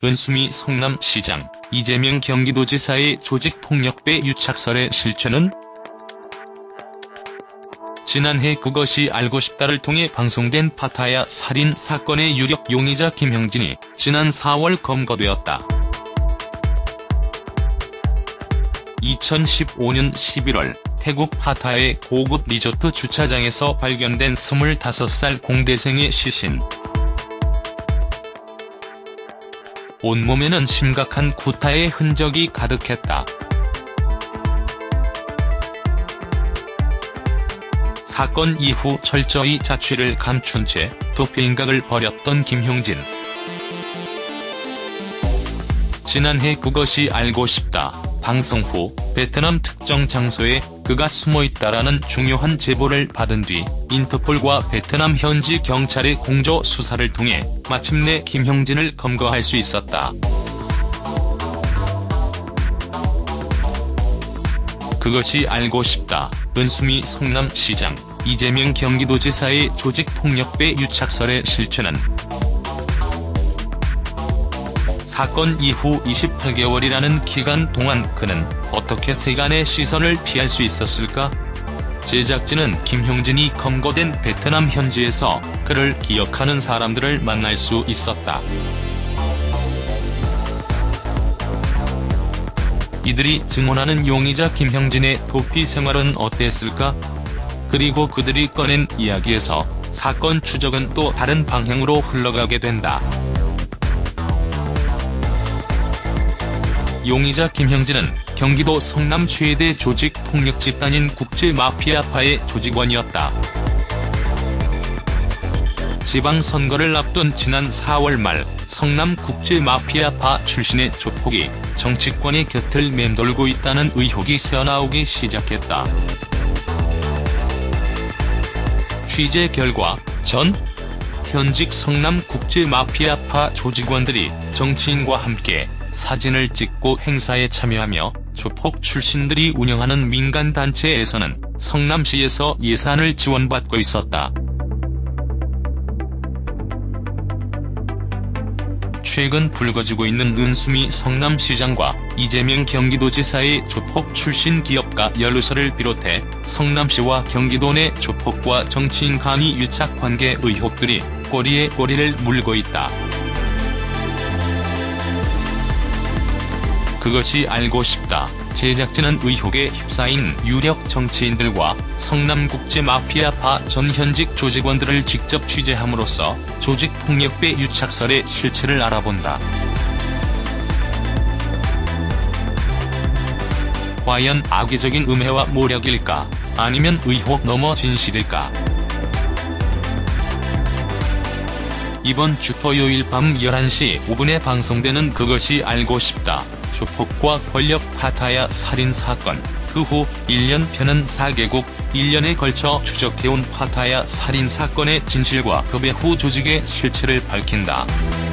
은수미 성남시장, 이재명 경기도지사의 조직폭력배 유착설의 실체는? 지난해 그것이 알고 싶다를 통해 방송된 파타야 살인 사건의 유력 용의자 김형진이 지난 4월 검거되었다. 2015년 11월 태국 파타야의 고급 리조트 주차장에서 발견된 25살 공대생의 시신. 온몸에는 심각한 구타의 흔적이 가득했다. 사건 이후 철저히 자취를 감춘 채 도피행각을 벌였던 김형진. 지난해 그것이 알고 싶다 방송 후 베트남 특정 장소에 그가 숨어있다라는 중요한 제보를 받은 뒤 인터폴과 베트남 현지 경찰의 공조 수사를 통해 마침내 김형진을 검거할 수 있었다. 그것이 알고 싶다. 은수미 성남시장, 이재명 경기도지사의 조직폭력배 유착설의 실체는? 사건 이후 28개월이라는 기간 동안 그는 어떻게 세간의 시선을 피할 수 있었을까? 제작진은 김형진이 검거된 베트남 현지에서 그를 기억하는 사람들을 만날 수 있었다. 이들이 증언하는 용의자 김형진의 도피 생활은 어땠을까? 그리고 그들이 꺼낸 이야기에서 사건 추적은 또 다른 방향으로 흘러가게 된다. 용의자 김형진은 경기도 성남 최대 조직폭력 집단인 국제마피아파의 조직원이었다. 지방선거를 앞둔 지난 4월 말 성남 국제마피아파 출신의 조폭이 정치권의 곁을 맴돌고 있다는 의혹이 새어나오기 시작했다. 취재 결과 현직 성남 국제마피아파 조직원들이 정치인과 함께 사진을 찍고 행사에 참여하며 조폭 출신들이 운영하는 민간단체에서는 성남시에서 예산을 지원받고 있었다. 최근 불거지고 있는 은수미 성남시장과 이재명 경기도지사의 조폭 출신 기업가 연루설을 비롯해 성남시와 경기도 내 조폭과 정치인 간이 유착 관계 의혹들이 꼬리에 꼬리를 물고 있다. 그것이 알고 싶다. 제작진은 의혹에 휩싸인 유력 정치인들과 성남국제마피아파 전 현직 조직원들을 직접 취재함으로써 조직폭력배 유착설의 실체를 알아본다. 과연 악의적인 음해와 모략일까? 아니면 의혹 넘어 진실일까? 이번 주 토요일 밤 11시 5분에 방송되는 그것이 알고 싶다. 조폭과 권력 파타야 살인 사건, 그 후 1년편은 4개국, 1년에 걸쳐 추적해온 파타야 살인 사건의 진실과 그 배후 조직의 실체를 밝힌다.